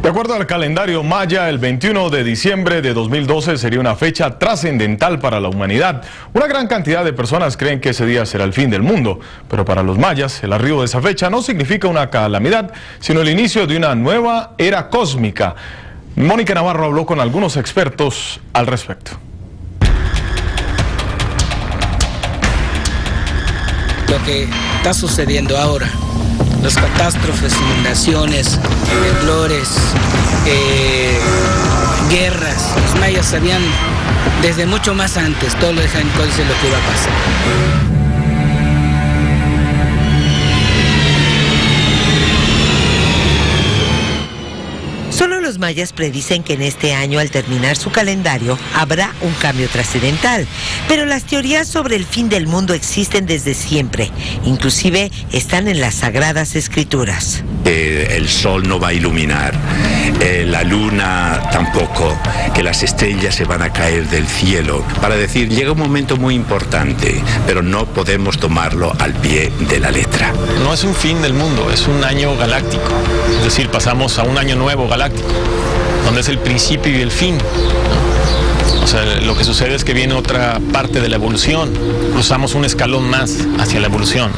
acuerdo al calendario maya, el 21 de diciembre de 2012 sería una fecha trascendental para la humanidad. Una gran cantidad de personas creen que ese día será el fin del mundo, pero para los mayas el arribo de esa fecha no significa una calamidad, sino el inicio de una nueva era cósmica. Mónica Navarro habló con algunos expertos al respecto. Lo que está sucediendo ahora, las catástrofes, inundaciones, temblores, guerras, los mayas sabían desde mucho más antes, todo lo dejan en códice lo que iba a pasar. Solo los mayas predicen que en este año, al terminar su calendario, habrá un cambio trascendental. Pero las teorías sobre el fin del mundo existen desde siempre. Inclusive están en las Sagradas Escrituras. El sol no va a iluminar, la luna tampoco, que las estrellas se van a caer del cielo. Para decir, llega un momento muy importante, pero no podemos tomarlo al pie de la letra. No es un fin del mundo, es un año galáctico. Es decir, pasamos a un año nuevo galáctico, donde es el principio y el fin. O sea, lo que sucede es que viene otra parte de la evolución. Cruzamos un escalón más hacia la evolución.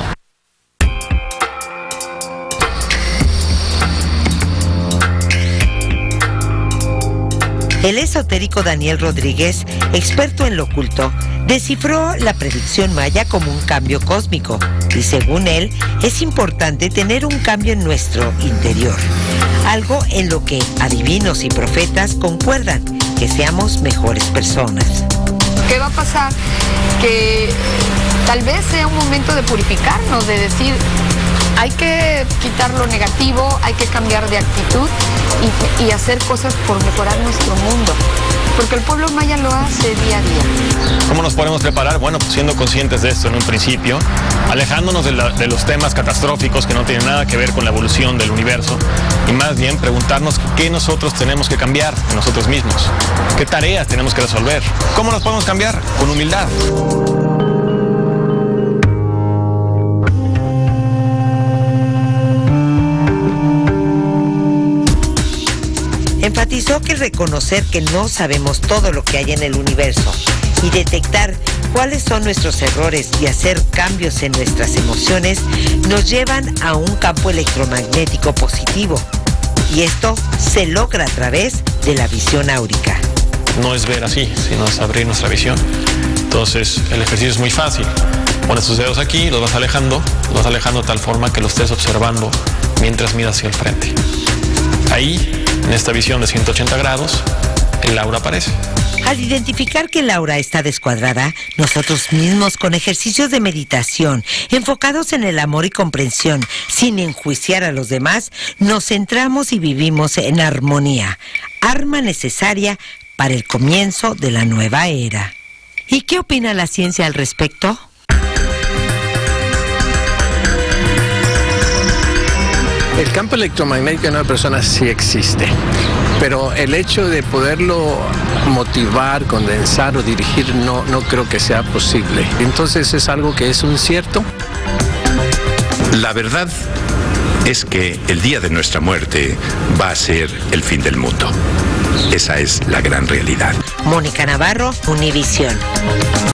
El esotérico Daniel Rodríguez, experto en lo oculto, descifró la predicción maya como un cambio cósmico y según él es importante tener un cambio en nuestro interior, algo en lo que adivinos y profetas concuerdan, que seamos mejores personas. ¿Qué va a pasar? Que tal vez sea un momento de purificarnos, de decir, hay que quitar lo negativo, hay que cambiar de actitud y hacer cosas por mejorar nuestro mundo. Porque el pueblo maya lo hace día a día. ¿Cómo nos podemos preparar? Bueno, pues siendo conscientes de esto en un principio, alejándonos de los temas catastróficos que no tienen nada que ver con la evolución del universo y más bien preguntarnos qué nosotros tenemos que cambiar en nosotros mismos, qué tareas tenemos que resolver, cómo nos podemos cambiar con humildad. Enfatizó que reconocer que no sabemos todo lo que hay en el universo y detectar cuáles son nuestros errores y hacer cambios en nuestras emociones nos llevan a un campo electromagnético positivo. Y esto se logra a través de la visión áurica. No es ver así, sino es abrir nuestra visión. Entonces, el ejercicio es muy fácil. Pones tus dedos aquí, los vas alejando de tal forma que los estés observando mientras miras hacia el frente. Ahí, en esta visión de 180 grados, el aura aparece. Al identificar que el aura está descuadrada, nosotros mismos con ejercicios de meditación, enfocados en el amor y comprensión, sin enjuiciar a los demás, nos centramos y vivimos en armonía, arma necesaria para el comienzo de la nueva era. ¿Y qué opina la ciencia al respecto? El campo electromagnético en una persona sí existe, pero el hecho de poderlo motivar, condensar o dirigir no creo que sea posible. Entonces es algo que es un cierto. La verdad es que el día de nuestra muerte va a ser el fin del mundo. Esa es la gran realidad. Mónica Navarro, Univisión.